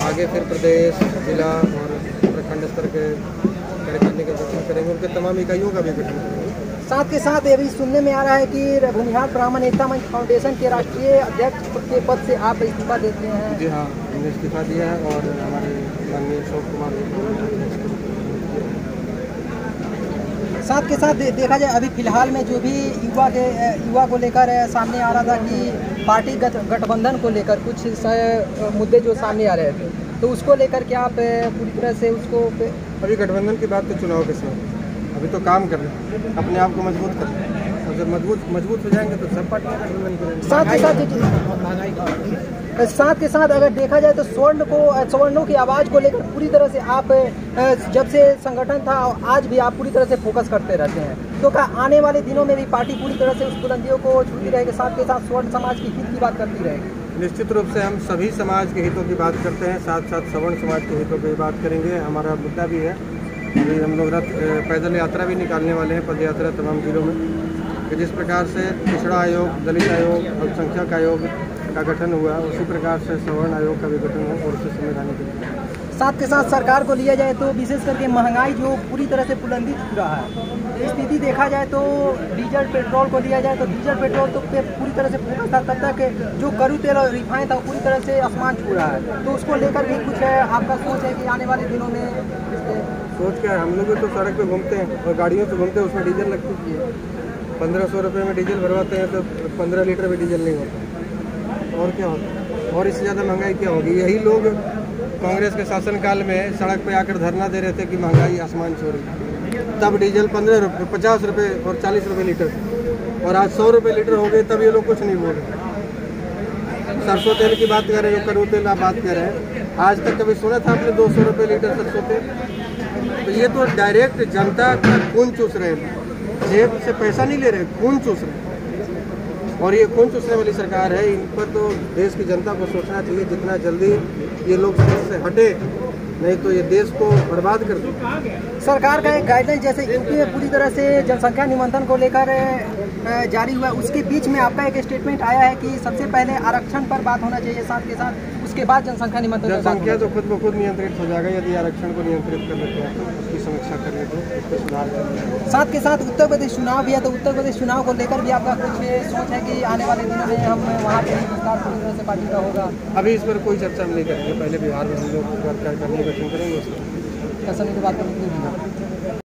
आगे फिर प्रदेश, जिला और प्रखंड स्तर के कार्यकारिणी का गठन करेंगे, उनके तमाम इकाइयों का भी गठन करेंगे। साथ के साथ ये भी सुनने में आ रहा है कि भूमिहार ब्राह्मण एकता मंच फाउंडेशन के राष्ट्रीय अध्यक्ष के पद से आप इस्तीफा देते हैं। जी हाँ, हमने इस्तीफा दिया है और हमारे माननीय अशोक कुमार। साथ के साथ देखा जाए अभी फिलहाल में जो भी युवा को लेकर सामने आ रहा था कि पार्टी गठबंधन को लेकर कुछ मुद्दे जो सामने आ रहे थे, तो उसको लेकर क्या आप पूरी तरह से उसको अभी गठबंधन की बात तो चुनाव के समय, अभी तो काम कर रहे हैं, अपने आप को मजबूत कर रहे हैं, और जब मजबूत हो जाएंगे तो सब पार्टियां गठबंधन करेंगे। साथ के साथ अगर देखा जाए तो सवर्णों की आवाज़ को लेकर पूरी तरह से आप जब से संगठन था आज भी आप पूरी तरह से फोकस करते रहते हैं, तो क्या आने वाले दिनों में भी पार्टी पूरी तरह से उस बुलंदियों को छूती रहेगी, साथ के साथ स्वर्ण समाज की हित की बात करती रहेगी? निश्चित रूप से हम सभी समाज के हितों की बात करते हैं, साथ साथ सवर्ण समाज के हितों की बात करेंगे। हमारा मुद्दा भी है, अभी हम लोग पैदल यात्रा भी निकालने वाले हैं, पद यात्रा तमाम जिलों में, कि जिस प्रकार से पिछड़ा आयोग, दलित आयोग, अल्पसंख्यक आयोग का गठन हुआ, उसी प्रकार से सवर्ण आयोग का भी गठन हो और उसे संवैधानिक। साथ के साथ सरकार को लिया जाए तो विशेष करके महंगाई जो पूरी तरह से बुलंदी छू रहा है, स्थिति देखा जाए तो डीजल पेट्रोल को लिया जाए तो डीजल पेट्रोल तो पे पूरी तरह से फोकस था, तब तक जो करू तेल और रिफाइन था वो पूरी तरह से आसमान छू रहा है, तो उसको लेकर भी कुछ है आपका सोच है कि आने वाले दिनों में? सोच क्या है, हम लोग तो सड़क पे घूमते हैं और गाड़ियों से घूमते हैं, उसमें डीजल लगती है, 1500 रुपये में डीजल भरवाते हैं तो 15 लीटर भी डीजल नहीं होता, और क्या होता, और इससे ज़्यादा महंगाई क्या होगी? यही लोग कांग्रेस के शासनकाल में सड़क पे आकर धरना दे रहे थे कि महंगाई आसमान छू रही, तब डीजल 15 रुपये, 50 रुपये और 40 रुपये लीटर, और आज 100 रुपये लीटर हो गए, तब ये लोग कुछ नहीं बोल रहे। सरसों तेल की बात कर रहे हो, करू तेल आप बात कर रहे हैं, आज तक कभी सुना था आपने 200 रुपये लीटर सरसों तेल? तो ये तो डायरेक्ट जनता का खून चूस रहे हैं, जेब से पैसा नहीं ले रहे, खून चूस रहे हैं, और ये खून चूसने वाली सरकार है। इन पर तो देश की जनता को सोचना चाहिए जितना जल्दी ये लोग देश से हटे, नहीं तो ये देश को बर्बाद कर दे। सरकार का एक गाइडलाइन जैसे यूपी में पूरी तरह से जनसंख्या निबंधन को लेकर जारी हुआ, उसके बीच में आपका एक स्टेटमेंट आया है कि सबसे पहले आरक्षण पर बात होना चाहिए, साथ के साथ उसके बाद जनसंख्या निबंधन। जनसंख्या तो खुद ब खुद नियंत्रित हो जाएगा यदि आरक्षण को नियंत्रित कर लेते हैं, तो उसकी समीक्षा कर लेते हैं, उस पर सुधार कर लेते हैं। साथ के साथ उत्तर प्रदेश चुनाव भी है, तो उत्तर प्रदेश चुनाव को लेकर भी आपका कुछ सोच है कि आने वाले दिनों में हम वहाँ पे विस्तार पूरी तरह से पार्टी का होगा? अभी इस पर कोई चर्चा हम नहीं करेंगे, पहले बिहार में हम लोग कार्यकारिणी गठन करेंगे, उसके समय की बात करेंगे।